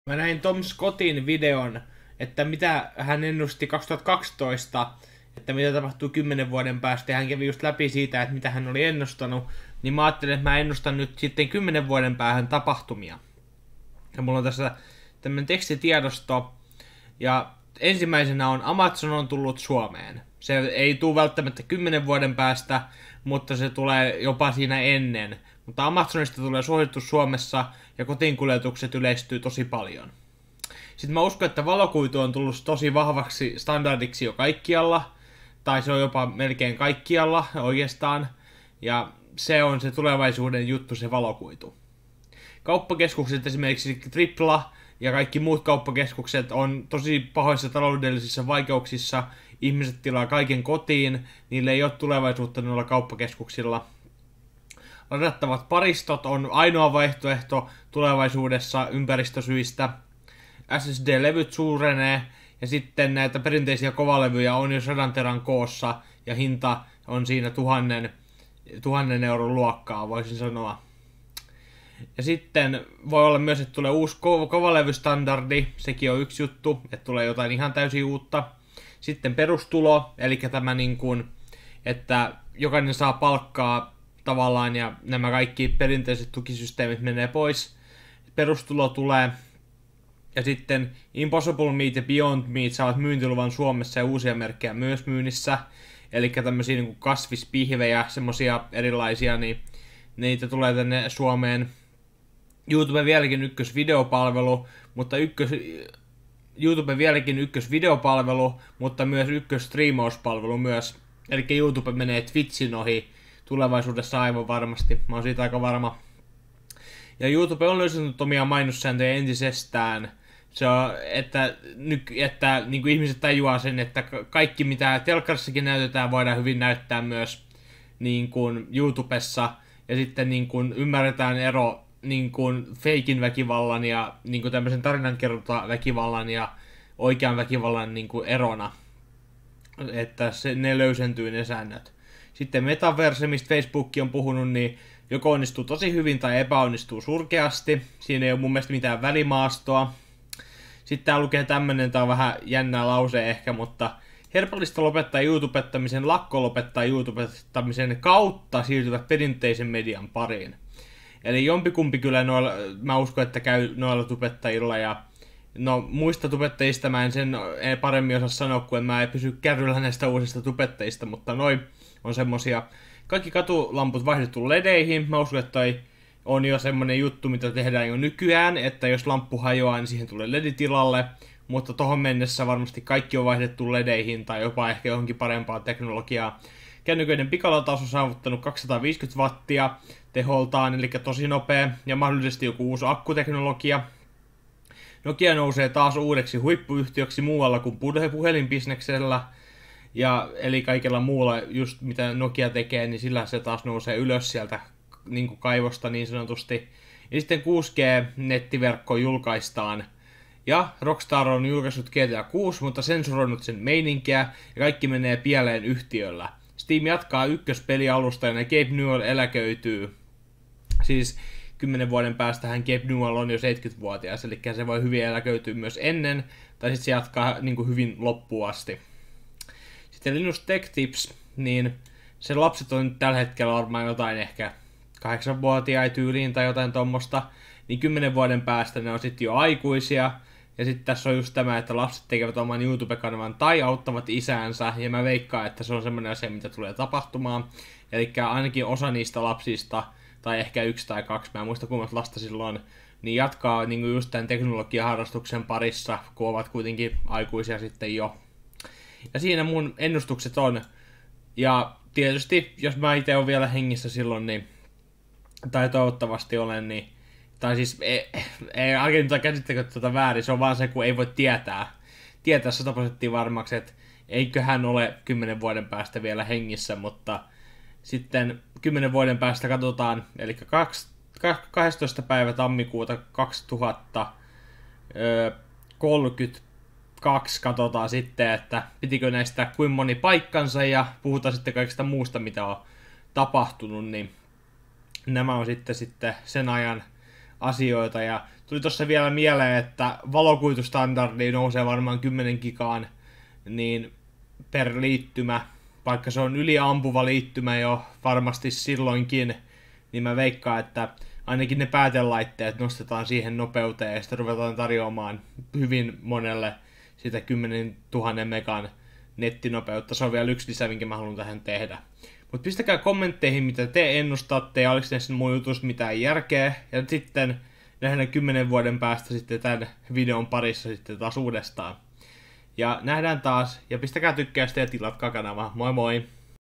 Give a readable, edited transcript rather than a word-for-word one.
Mä näin Tom Scottin videon, että mitä hän ennusti 2012, että mitä tapahtuu 10 vuoden päästä, ja hän kävi just läpi siitä, että mitä hän oli ennustanut, niin mä ajattelin, että mä ennustan nyt sitten 10 vuoden päähän tapahtumia. Ja mulla on tässä tämmönen tekstitiedosto, ja ensimmäisenä on Amazon on tullut Suomeen. Se ei tule välttämättä 10 vuoden päästä, mutta se tulee jopa siinä ennen. Mutta Amazonista tulee suosittu Suomessa ja kotiinkuljetukset yleistyy tosi paljon. Sitten mä uskon, että valokuitu on tullut tosi vahvaksi standardiksi jo kaikkialla. Tai se on jopa melkein kaikkialla oikeastaan. Ja se on se tulevaisuuden juttu, se valokuitu. Kauppakeskukset, esimerkiksi Tripla ja kaikki muut kauppakeskukset on tosi pahoissa taloudellisissa vaikeuksissa. Ihmiset tilaa kaiken kotiin, niille ei ole tulevaisuutta noilla kauppakeskuksilla. Ladattavat paristot on ainoa vaihtoehto tulevaisuudessa ympäristösyistä. SSD-levyt suurenee ja sitten näitä perinteisiä kovalevyjä on jo 100 teran koossa ja hinta on siinä 1000 euron luokkaa, voisin sanoa. Ja sitten voi olla myös, että tulee uusi kovalevystandardi, sekin on yksi juttu, että tulee jotain ihan täysin uutta. Sitten perustulo, eli tämä niin kuin, että jokainen saa palkkaa tavallaan ja nämä kaikki perinteiset tukisysteemit menee pois. Perustulo tulee ja sitten Impossible Meat ja Beyond Meat saavat myyntiluvan Suomessa ja uusia merkkejä myös myynnissä. Eli tämmöisiä niin kuin kasvispihvejä, semmosia erilaisia, niin niitä tulee tänne Suomeen. YouTube vieläkin ykkösvideopalvelu, mutta YouTube vieläkin ykkösvideopalvelu, mutta myös ykkösstriimauspalvelu myös. Eli YouTube menee Twitchin ohi tulevaisuudessa aivan varmasti. Mä oon siitä aika varma. Ja YouTube on löysänyt omia mainossääntöjä entisestään. Se on, että niin kuin ihmiset tajuaa sen, että kaikki mitä telkkarissakin näytetään voidaan hyvin näyttää myös niin kuin YouTubessa. Ja sitten niin kuin ymmärretään ero niin kuin feikin väkivallan ja niin kuin tämmöisen tarinankerrontaväkivallan ja oikean väkivallan niin kuin erona. Että ne löysentyy ne säännöt. Sitten Metaverse, mistä Facebook on puhunut, niin joko onnistuu tosi hyvin tai epäonnistuu surkeasti. Siinä ei ole mun mielestä mitään välimaastoa. Sitten tää lukee tämmönen, tää on vähän jännää lause ehkä, mutta herpallista lopettaa YouTubettamisen, lakko lopettaa YouTubettamisen kautta siirtyvät perinteisen median pariin. Eli jompikumpi kyllä noilla, mä uskon, että käy noilla tubettajilla ja no muista tubettajista mä en sen paremmin osaa sanoa, kun mä en pysy kärryllä näistä uusista tubettajista, mutta noi on semmosia. Kaikki katulamput vaihdettu ledeihin. Mä uskon, että toi on jo semmonen juttu, mitä tehdään jo nykyään, että jos lamppu hajoaa, niin siihen tulee leditilalle. Mutta tohon mennessä varmasti kaikki on vaihdettu ledeihin tai jopa ehkä johonkin parempaa teknologiaa. Kännyköiden pikalataus on saavuttanut 250 wattia teholtaan, eli tosi nopea, ja mahdollisesti joku uusi akkuteknologia. Nokia nousee taas uudeksi huippuyhtiöksi muualla kuin puhelinbisneksellä. Ja eli kaikella muulla, just mitä Nokia tekee, niin sillä se taas nousee ylös sieltä niin kuin kaivosta niin sanotusti. Ja sitten 6G-nettiverkko julkaistaan. Ja Rockstar on julkaissut GTA 6, mutta sensuroinut sen meininkiä ja kaikki menee pieleen yhtiöllä. Steam jatkaa ykköspelialusta ja Gabe Newell eläköityy. Siis 10 vuoden päästähän Gabe Newell on jo 70-vuotias, eli se voi hyvin eläköityä myös ennen, tai sitten se jatkaa niin kuin hyvin loppuun asti. Sitten Linus Tech Tips, niin se lapset on nyt tällä hetkellä varmaan jotain ehkä 8-vuotiaita tyyliin tai jotain tommosta, niin 10 vuoden päästä ne on sitten jo aikuisia. Ja sitten tässä on just tämä, että lapset tekevät oman YouTube-kanavan tai auttavat isäänsä, ja mä veikkaan, että se on semmoinen asia, mitä tulee tapahtumaan. Eli ainakin osa niistä lapsista, tai ehkä 1 tai 2, mä en muista kuinka lasta silloin, niin jatkaa niin just tämän teknologiaharrastuksen parissa, kun ovat kuitenkin aikuisia sitten jo. Ja siinä mun ennustukset on. Ja tietysti, jos mä itse olen vielä hengissä silloin, niin, tai toivottavasti olen, niin, tai siis ei agenta käsittäkö tuota väärin, se on vaan se, kun ei voi tietää 100% varmaksi, että eikö hän ole 10 vuoden päästä vielä hengissä, mutta sitten 10 vuoden päästä katsotaan, eli 12. päivä tammikuuta 2032 katsotaan sitten, että pitikö näistä kuin moni paikkansa ja puhutaan sitten kaikesta muusta, mitä on tapahtunut, niin nämä on sitten sen asioita. Ja tuli tuossa vielä mieleen, että valokuitustandardi nousee varmaan 10 gigaan niin per liittymä, vaikka se on yliampuva liittymä jo varmasti silloinkin, niin mä veikkaan, että ainakin ne päätelaitteet nostetaan siihen nopeuteen ja sitten ruvetaan tarjoamaan hyvin monelle sitä 10 000 megan nettinopeutta. Se on vielä yksi lisä, minkä mä haluan tähän tehdä. Mutta pistäkää kommentteihin, mitä te ennustatte ja oliko näissä mun jutussa mitään järkeä. Ja sitten nähdään 10 vuoden päästä sitten tämän videon parissa sitten taas uudestaan. Ja nähdään taas, ja pistäkää tykkäystä ja tilatkaa kanavaa. Moi moi!